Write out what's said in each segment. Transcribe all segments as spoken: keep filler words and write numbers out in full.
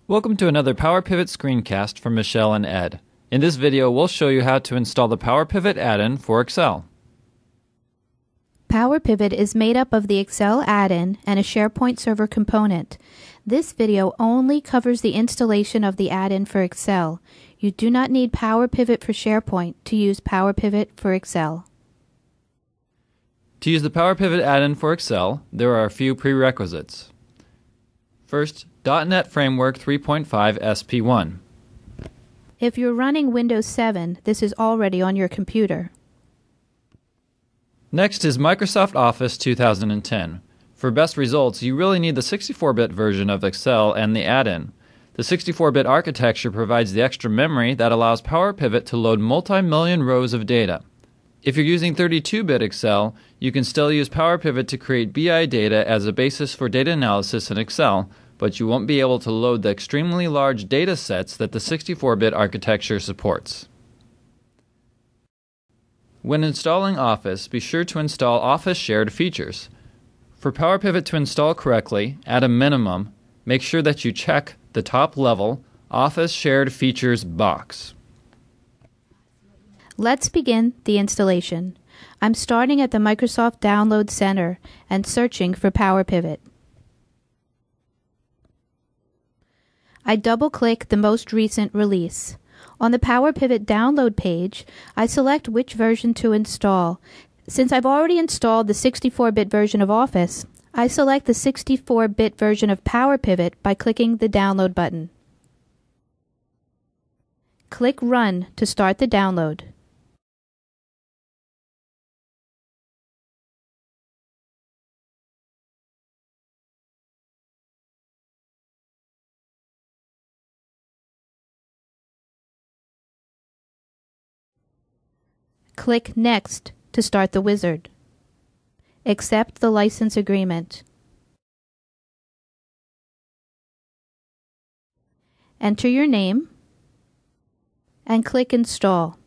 Welcome to another PowerPivot screencast from Michelle and Ed. In this video, we'll show you how to install the PowerPivot add-in for Excel. PowerPivot is made up of the Excel add-in and a SharePoint server component. This video only covers the installation of the add-in for Excel. You do not need PowerPivot for SharePoint to use PowerPivot for Excel. To use the PowerPivot add-in for Excel, there are a few prerequisites. First, dot net Framework three point five S P one. If you're running Windows seven, this is already on your computer. Next is Microsoft Office two thousand ten. For best results, you really need the sixty-four bit version of Excel and the add-in. The sixty-four bit architecture provides the extra memory that allows PowerPivot to load multi-million rows of data. If you're using thirty-two bit Excel, you can still use PowerPivot to create B I data as a basis for data analysis in Excel, but you won't be able to load the extremely large data sets that the sixty-four bit architecture supports. When installing Office, be sure to install Office Shared Features. For PowerPivot to install correctly, at a minimum, make sure that you check the top level Office Shared Features box. Let's begin the installation. I'm starting at the Microsoft Download Center and searching for PowerPivot. I double-click the most recent release. On the PowerPivot download page, I select which version to install. Since I've already installed the sixty-four bit version of Office, I select the sixty-four bit version of PowerPivot by clicking the Download button. Click Run to start the download. Click Next to start the wizard. Accept the license agreement. Enter your name and click Install.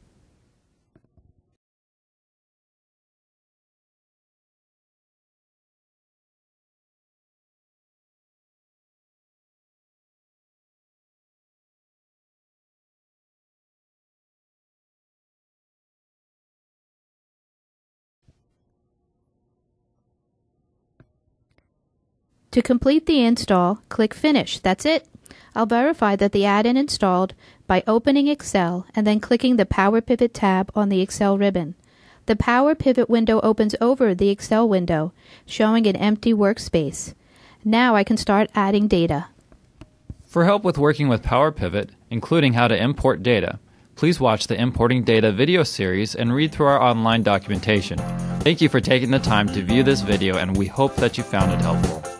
To complete the install, click Finish. That's it. I'll verify that the add-in installed by opening Excel and then clicking the PowerPivot tab on the Excel ribbon. The PowerPivot window opens over the Excel window, showing an empty workspace. Now I can start adding data. For help with working with PowerPivot, including how to import data, please watch the Importing Data video series and read through our online documentation. Thank you for taking the time to view this video, and we hope that you found it helpful.